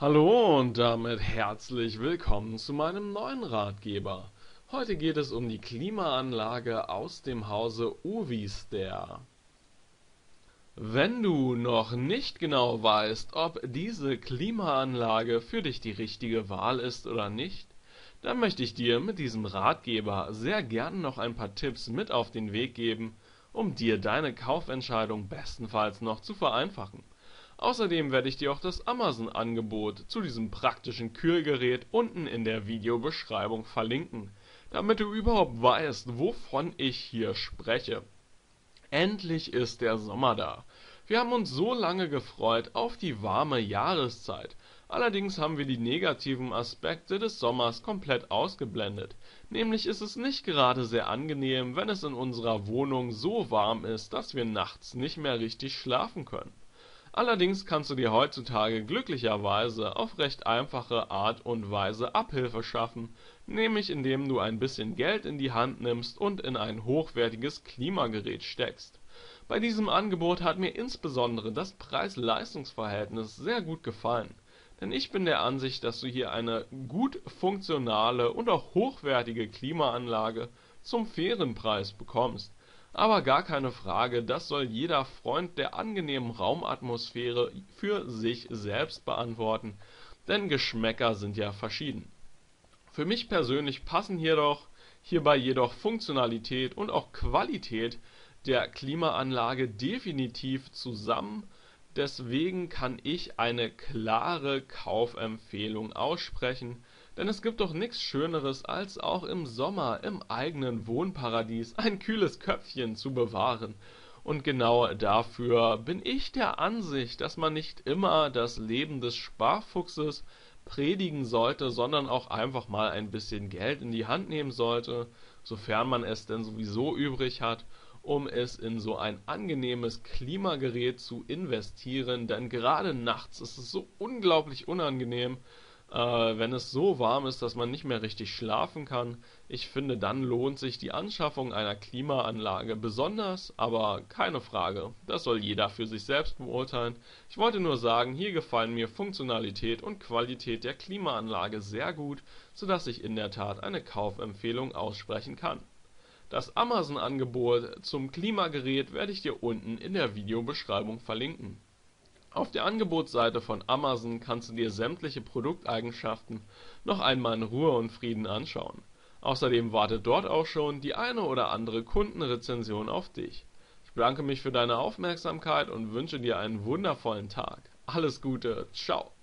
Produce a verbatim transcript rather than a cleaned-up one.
Hallo und damit herzlich willkommen zu meinem neuen Ratgeber. Heute geht es um die Klimaanlage aus dem Hause Ovister. Wenn du noch nicht genau weißt, ob diese Klimaanlage für dich die richtige Wahl ist oder nicht, dann möchte ich dir mit diesem Ratgeber sehr gern noch ein paar Tipps mit auf den Weg geben, um dir deine Kaufentscheidung bestenfalls noch zu vereinfachen. Außerdem werde ich dir auch das Amazon-Angebot zu diesem praktischen Kühlgerät unten in der Videobeschreibung verlinken, damit du überhaupt weißt, wovon ich hier spreche. Endlich ist der Sommer da. Wir haben uns so lange gefreut auf die warme Jahreszeit. Allerdings haben wir die negativen Aspekte des Sommers komplett ausgeblendet. Nämlich ist es nicht gerade sehr angenehm, wenn es in unserer Wohnung so warm ist, dass wir nachts nicht mehr richtig schlafen können. Allerdings kannst du dir heutzutage glücklicherweise auf recht einfache Art und Weise Abhilfe schaffen, nämlich indem du ein bisschen Geld in die Hand nimmst und in ein hochwertiges Klimagerät steckst. Bei diesem Angebot hat mir insbesondere das Preis-Leistungs-Verhältnis sehr gut gefallen, denn ich bin der Ansicht, dass du hier eine gut funktionale und auch hochwertige Klimaanlage zum fairen Preis bekommst. Aber gar keine Frage, das soll jeder Freund der angenehmen Raumatmosphäre für sich selbst beantworten, denn Geschmäcker sind ja verschieden. Für mich persönlich passen jedoch hierbei jedoch Funktionalität und auch Qualität der Klimaanlage definitiv zusammen. Deswegen kann ich eine klare Kaufempfehlung aussprechen, denn es gibt doch nichts Schöneres, als auch im Sommer im eigenen Wohnparadies ein kühles Köpfchen zu bewahren. Und genau dafür bin ich der Ansicht, dass man nicht immer das Leben des Sparfuchses predigen sollte, sondern auch einfach mal ein bisschen Geld in die Hand nehmen sollte, sofern man es denn sowieso übrig hat, um es in so ein angenehmes Klimagerät zu investieren, denn gerade nachts ist es so unglaublich unangenehm, äh, wenn es so warm ist, dass man nicht mehr richtig schlafen kann. Ich finde, dann lohnt sich die Anschaffung einer Klimaanlage besonders, aber keine Frage, das soll jeder für sich selbst beurteilen. Ich wollte nur sagen, hier gefallen mir Funktionalität und Qualität der Klimaanlage sehr gut, sodass ich in der Tat eine Kaufempfehlung aussprechen kann. Das Amazon-Angebot zum Klimagerät werde ich dir unten in der Videobeschreibung verlinken. Auf der Angebotsseite von Amazon kannst du dir sämtliche Produkteigenschaften noch einmal in Ruhe und Frieden anschauen. Außerdem wartet dort auch schon die eine oder andere Kundenrezension auf dich. Ich bedanke mich für deine Aufmerksamkeit und wünsche dir einen wundervollen Tag. Alles Gute, ciao.